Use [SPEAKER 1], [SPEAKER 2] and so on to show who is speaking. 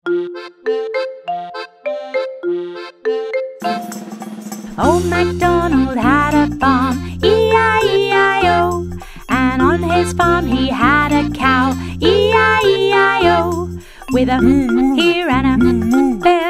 [SPEAKER 1] Old MacDonald had a farm, E-I-E-I-O. And on his farm he had a cow, E-I-E-I-O. With a moo here and a there